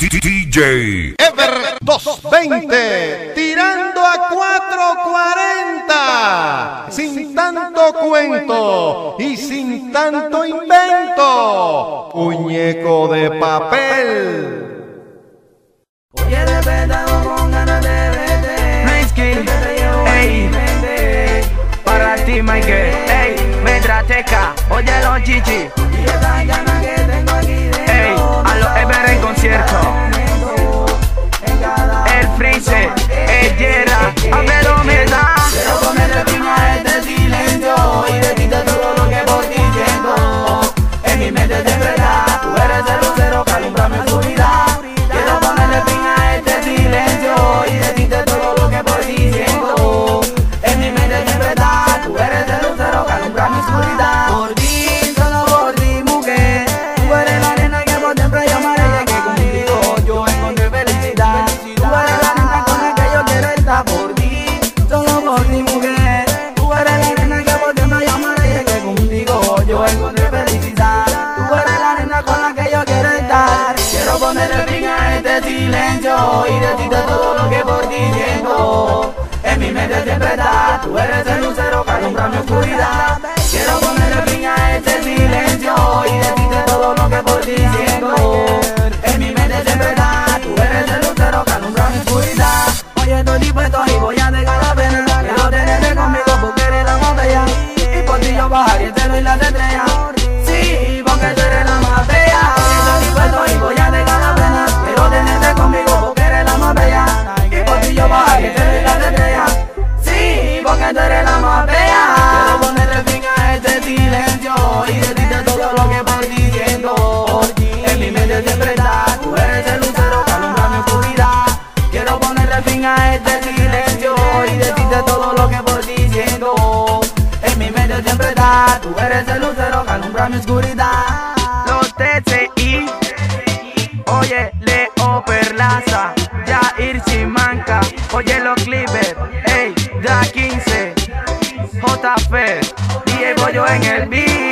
DJ Ever 220, tirando a 440, sin tanto cuento y sin tanto invento, muñeco de papel. Oye, de verdad, con ganas de verte. Risky, ey, para ti, Michael, ey, Metrateca, oye los chichi. Y esa gana que tengo aquí dentro, ey, a los Ever en concierto. El Freeze, el Yera, Amelo me da. Quiero ponerle fin a este silencio y decirte todo lo que por ti siento. En mi mente es de verdad, tú eres el lucero que alumbra mi oscuridad. Quiero ponerle fin a este silencio y decirte todo lo que por ti siento. En mi mente es de verdad, tú eres el lucero que alumbra mi oscuridad. Por ti, solo por ti, mujer. Tú eres la nena que por dentro llamaré y que contigo yo encontré felicidad. Tú eres la nena con la que yo quiero estar. Por ti, solo por ti, mujer. Tú eres la nena que por dentro llamaré y que contigo yo encontré felicidad. Tú eres la nena con la que yo quiero estar. Quiero ponerle fin a este silencio y decirte todo lo que por ti siento. En mi mente siempre estás, tú eres el lucero que alumbra mi oscuridad. Quiero ponerle fin a este silencio y decirte todo lo que por ti siento. En mi mente siempre estás, tú eres el lucero que alumbra mi oscuridad. Oye, estoy dispuesto y voy a dejar la pena. Quiero tenerte conmigo porque eres la más bella. Y por ti yo bajaría el cielo y las estrellas. Sí, porque tú eres la más bella. Estoy dispuesto y voy a dejar la pena. Quiero tenerte conmigo porque eres la más bella. Y por ti yo bajaría el cielo y las estrellas. Sí, porque tú eres la más bella. Quiero ponerle fin a este silencio y decirte todo lo que por ti siento. En mi mente siempre estás, tú eres el lucero que alumbra mi oscuridad. Quiero ponerle fin a este silencio y decirte todo lo que por ti siento. En mi mente siempre estás, tú eres el lucero que alumbra mi oscuridad. Los TCI, oye, Leo Perlaza, Jair Simanca, oye los Clippers, ey, Da 15, JF, DJ Bollo en el beat.